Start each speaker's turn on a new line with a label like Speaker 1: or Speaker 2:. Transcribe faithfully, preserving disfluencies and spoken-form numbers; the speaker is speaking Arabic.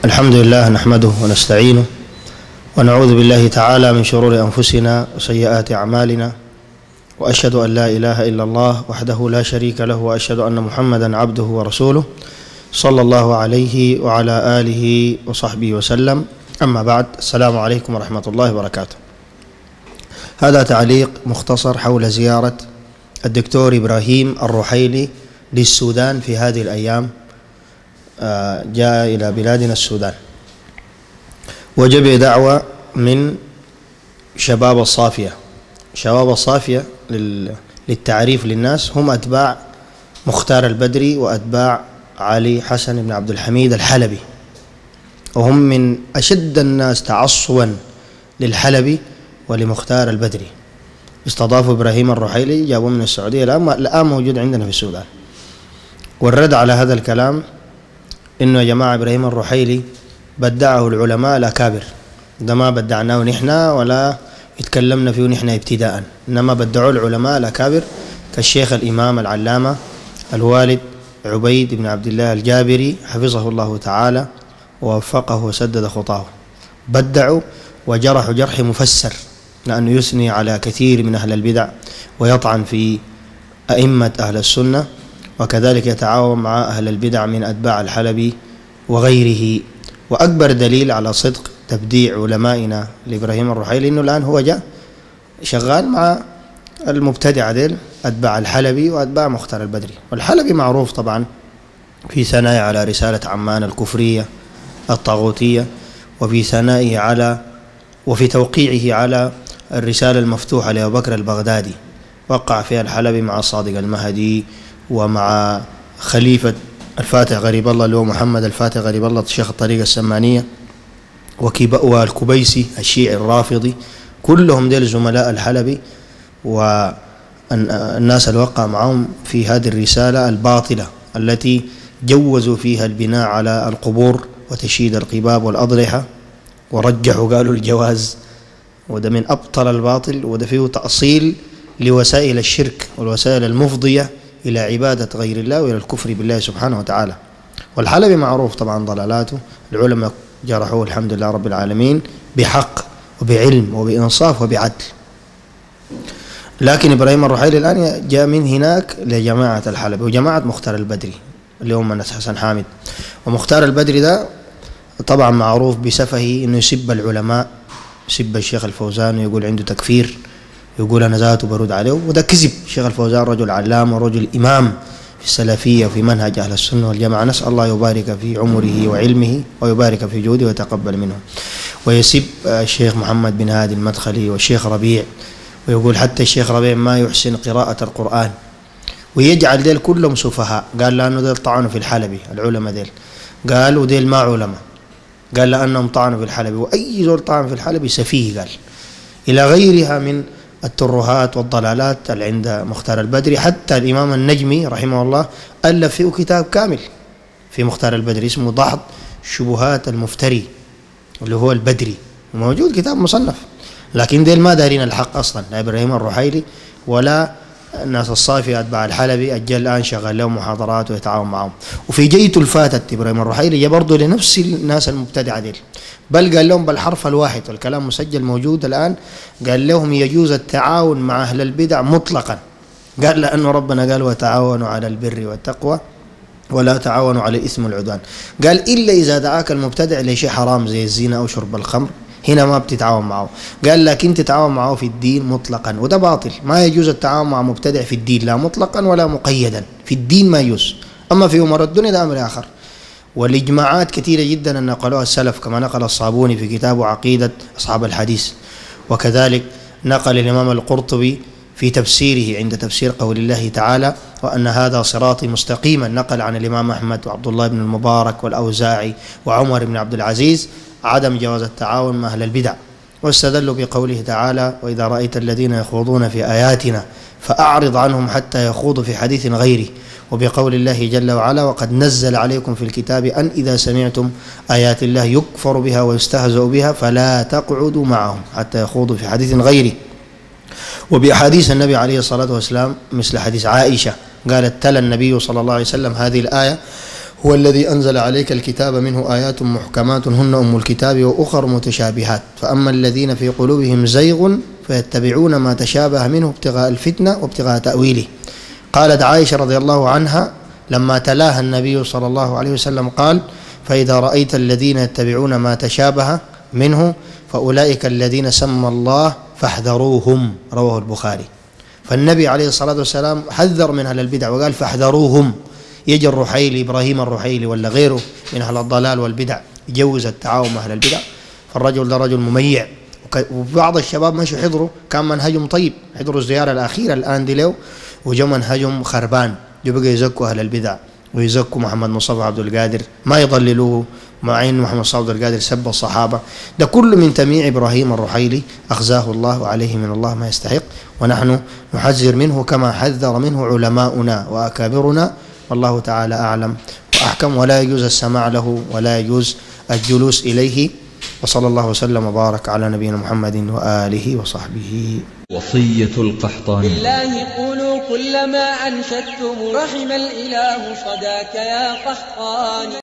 Speaker 1: الحمد لله نحمده ونستعينه ونعوذ بالله تعالى من شرور أنفسنا وسيئات أعمالنا، وأشهد أن لا إله إلا الله وحده لا شريك له، وأشهد أن محمدا عبده ورسوله صلى الله عليه وعلى آله وصحبه وسلم. أما بعد، السلام عليكم ورحمة الله وبركاته. هذا تعليق مختصر حول زيارة الدكتور إبراهيم الرحيلي للسودان في هذه الأيام. جاء إلى بلادنا السودان وجب دعوة من شباب الصافية. شباب الصافية للتعريف للناس هم أتباع مختار البدري وأتباع علي حسن بن عبد الحميد الحلبي، وهم من أشد الناس تعصبا للحلبي ولمختار البدري. استضافوا إبراهيم الرحيلي، جابوه من السعودية، الآن موجود عندنا في السودان. والرد على هذا الكلام إنه يا جماعة إبراهيم الرحيلي بدعه العلماء الأكابر، ده ما بدعناه نحن ولا اتكلمنا فيه نحن ابتداء، إنما بدعوه العلماء الأكابر كالشيخ الإمام العلامة الوالد عبيد بن عبد الله الجابري حفظه الله تعالى ووفقه وسدد خطاه. بدعوا وجرحوا جرح مفسر، لأنه يثني على كثير من أهل البدع ويطعن في أئمة أهل السنة، وكذلك يتعاون مع أهل البدع من أتباع الحلبي وغيره. وأكبر دليل على صدق تبديع علمائنا لإبراهيم الرحيلي إنه الآن هو جاء شغال مع المبتدع ديل أتباع الحلبي وأتباع مختار البدري. والحلبي معروف طبعا في ثنائه على رسالة عمان الكفرية الطاغوتية، وفي ثنائه على وفي توقيعه على الرسالة المفتوحة لأبو بكر البغدادي، وقع فيها الحلبي مع الصادق المهدي ومع خليفة الفاتح غريب الله اللي هو محمد الفاتح غريب الله شيخ الطريقة السمانية، والكبيسي الشيعي الرافضي، كلهم ديل زملاء الحلبي والناس اللي وقع معهم في هذه الرسالة الباطلة التي جوزوا فيها البناء على القبور وتشييد القباب والأضرحة، ورجحوا قالوا الجواز، وده من أبطل الباطل، وده فيه تأصيل لوسائل الشرك والوسائل المفضية إلى عبادة غير الله وإلى الكفر بالله سبحانه وتعالى. والحلبي معروف طبعا ضلالاته، العلماء جرحوه الحمد لله رب العالمين بحق وبعلم وبإنصاف وبعدل. لكن إبراهيم الرحيلي الآن جاء من هناك لجماعة الحلبي وجماعة مختار البدري اللي هم ناس حسن حامد. ومختار البدري ده طبعا معروف بسفهه إنه يسب العلماء، يسب الشيخ الفوزان ويقول عنده تكفير، يقول أنا ذاته برد عليه، وده كذب. الشيخ الفوزان رجل علام ورجل إمام في السلفية وفي منهج أهل السنة والجماعة، نسأل الله يبارك في عمره وعلمه ويبارك في جوده ويتقبل منه. ويسب الشيخ محمد بن هادي المدخلي والشيخ ربيع، ويقول حتى الشيخ ربيع ما يحسن قراءة القرآن، ويجعل ديل كلهم سفهاء. قال لأنه ديل طعنوا في الحلبي العلماء ديل، قال وديل ما علماء، قال لأنهم طعنوا في الحلبي، وأي زول طعن في الحلبي سفيه، قال إلى غيرها من الترهات والضلالات اللي عند مختار البدري. حتى الإمام النجمي رحمه الله ألف فيه كتاب كامل في مختار البدري اسمه ضحض شبهات المفتري اللي هو البدري، وموجود كتاب مصنف. لكن ديل ما دارين الحق أصلا، لا إبراهيم الرحيلي ولا الناس الصافية أتباع الحلبي. أجل الآن شغال لهم محاضرات ويتعاون معهم. وفي جيته الفاتت إبراهيم الرحيلي جاء برضه لنفس الناس المبتدعة ديل، بل قال لهم بالحرف الواحد، والكلام مسجل موجود الآن، قال لهم يجوز التعاون مع أهل البدع مطلقا. قال لأنه ربنا قال وتعاونوا على البر والتقوى ولا تعاونوا على الإثم والعدوان. قال إلا إذا دعاك المبتدع لشيء حرام زي الزنا أو شرب الخمر، هنا ما بتتعاون معه. قال لكن تتعاون معه في الدين مطلقا، وده باطل. ما يجوز التعاون مع مبتدع في الدين لا مطلقا ولا مقيدا، في الدين ما يجوز. أما في أمور الدنيا ده أمر آخر. والإجماعات كثيرة جدا أن نقلوها السلف، كما نقل الصابوني في كتابه عقيدة أصحاب الحديث، وكذلك نقل الإمام القرطبي في تفسيره عند تفسير قول الله تعالى وأن هذا صراطي مستقيما، نقل عن الإمام أحمد وعبد الله بن المبارك والأوزاعي وعمر بن عبد العزيز عدم جواز التعاون مع أهل البدع. واستدلوا بقوله تعالى وإذا رأيت الذين يخوضون في آياتنا فأعرض عنهم حتى يخوضوا في حديث غيره، وبقول الله جل وعلا وقد نزل عليكم في الكتاب أن إذا سمعتم آيات الله يكفر بها ويستهزأ بها فلا تقعدوا معهم حتى يخوضوا في حديث غيره. وبأحاديث النبي عليه الصلاة والسلام مثل حديث عائشة قالت تلا النبي صلى الله عليه وسلم هذه الآية هو الذي أنزل عليك الكتاب منه آيات محكمات هن أم الكتاب وأخر متشابهات فأما الذين في قلوبهم زيغ فيتبعون ما تشابه منه ابتغاء الفتنة وابتغاء تأويله. قالت عائشة رضي الله عنها لما تلاها النبي صلى الله عليه وسلم قال فإذا رأيت الذين يتبعون ما تشابه منه فأولئك الذين سمى الله فاحذروهم، رواه البخاري. فالنبي عليه الصلاة والسلام حذر من أهل البدع وقال فاحذروهم. يجي الرحيلي إبراهيم الرحيلي ولا غيره من أهل الضلال والبدع يجوز التعاون مع أهل البدع، فالرجل ده رجل مميع. وبعض الشباب مشوا حضروا كان منهجهم طيب، حضروا الزيارة الأخيرة الآن دي له وجو منهجهم خربان، جو بقى يزكوا أهل البدع ويزكوا محمد مصطفى عبد القادر ما يضللوه، مع ان محمد مصطفى عبد القادر سب الصحابه. ده كله من تمييع ابراهيم الرحيلي اخزاه الله وعليه من الله ما يستحق، ونحن نحذر منه كما حذر منه علماؤنا واكابرنا، والله تعالى اعلم واحكم. ولا يجوز السماع له ولا يجوز الجلوس اليه. وصلى الله وسلم وبارك على نبينا محمد واله وصحبه.
Speaker 2: وصية القحطاني:
Speaker 3: لله قولوا كل ما أنشدتم رحم الإله صداك يا قحطاني.